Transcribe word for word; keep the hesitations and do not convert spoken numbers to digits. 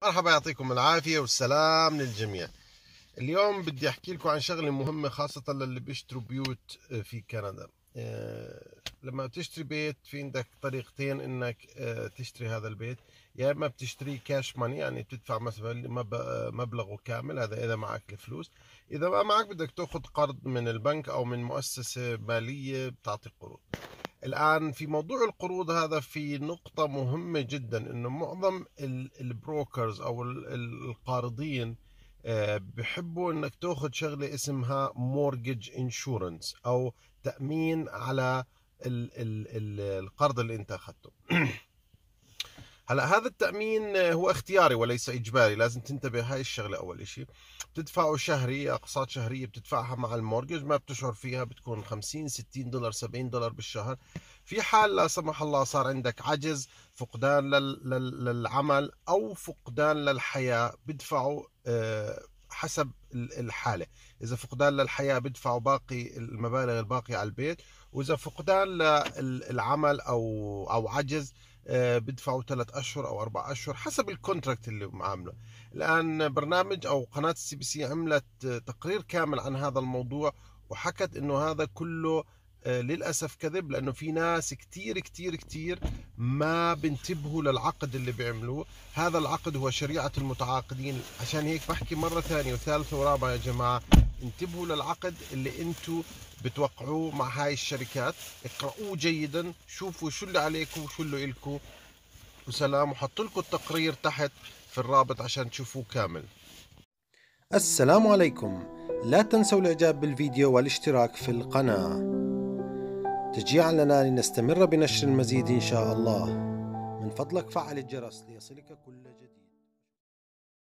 مرحبا، يعطيكم العافية والسلام للجميع. اليوم بدي أحكي لكم عن شغلة مهمة خاصة للي بيشتروا بيوت في كندا. آه، لما تشتري بيت في عندك طريقتين إنك آه، تشتري هذا البيت. يا إما بتشتريه كاش ماني، يعني بتدفع مثلا مب- مبلغه كامل، هذا إذا معك الفلوس. إذا ما معك بدك تأخذ قرض من البنك أو من مؤسسة مالية بتعطي قروض. الآن في موضوع القروض هذا في نقطة مهمة جدا، إنه معظم البروكرز أو ال- ال- القارضين آه، بحبوا إنك تأخذ شغلة اسمها مورجج انشورنس أو تأمين على ال ال ال القرض اللي أنت أخذته. هلا هذا التأمين هو اختياري وليس إجباري، لازم تنتبه هاي الشغلة. أول إشي بتدفعه شهري، أقساط شهرية بتدفعها مع المورجج، ما بتشعر فيها، بتكون خمسين ستين دولار سبعين دولار بالشهر. في حال لا سمح الله صار عندك عجز، فقدان لل... لل... للعمل أو فقدان للحياة، بدفعوا آه، حسب الحالة. إذا فقدان للحياة بدفعوا باقي المبالغ الباقية على البيت، وإذا فقدان للعمل أو أو عجز آه، بدفعوا ثلاث اشهر او اربع اشهر حسب الكونتراكت اللي معامله. الان برنامج او قناه السي بي سي عملت آه، تقرير كامل عن هذا الموضوع، وحكت انه هذا كله آه، للاسف كذب، لانه في ناس كتير كتير كتير ما بنتبهوا للعقد اللي بيعملوه. هذا العقد هو شريعه المتعاقدين. عشان هيك بحكي مره ثانيه وثالثه ورابعه، يا جماعه انتبهوا للعقد اللي انتم بتوقعوه مع هاي الشركات. اقرأوه جيدا، شوفوا شو اللي عليكم وشو اللي إلكم، وسلام. وحط لكم التقرير تحت في الرابط عشان تشوفوه كامل. السلام عليكم. لا تنسوا الإعجاب بالفيديو والاشتراك في القناة تشجيعا لنا لنستمر بنشر المزيد إن شاء الله. من فضلك فعل الجرس ليصلك كل جديد.